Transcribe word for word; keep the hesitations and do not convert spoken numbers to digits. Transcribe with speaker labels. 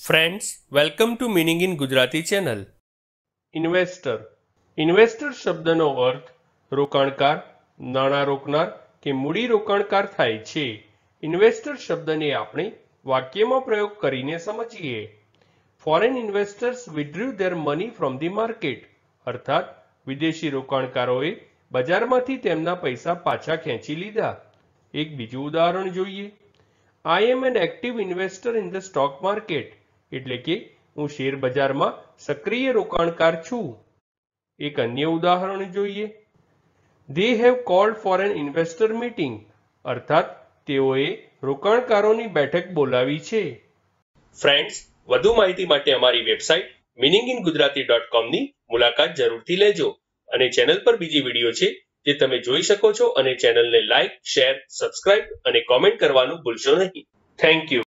Speaker 1: Friends, welcome to meaning in Gujarati channel. Investor. Investor શબ્દનો અર્થ રોકાણકાર, નાણાં રોકનાર કે મૂડી રોકાણકાર થાય છે. ઇન્વેસ્ટર શબ્દને આપણે વાક્યમાં પ્રયોગ કરીને સમજીએ. Foreign investors withdraw their money from the market. અર્થાત વિદેશી રોકાણકારોએ બજારમાંથી તેમના પૈસા પાછા ખેંચી લીધા. એક બીજું ઉદાહરણ જોઈએ. I am an active investor in the stock market. એટલે કે હું શેર બજારમાં સક્રિય રોકાણકાર છું. એક અન્ય ઉદાહરણ જોઈએ. They have called for an investor meeting. અર્થાત તેઓએ રોકાણકારોની બેઠક બોલાવી છે. ફ્રેન્ડ્સ, વધુ માહિતી માટે અમારી website meaning in Gujarati dot કોમની મુલાકાત જરૂરથી લેજો. અને ચેનલ પર બીજી વિડીયો છે જે તમે જોઈ શકો છો અને ચેનલને લાઇક, શેર, સબસ્ક્રાઇબ અને કોમેન્ટ કરવાનું ભૂલશો નહીં. Thank you.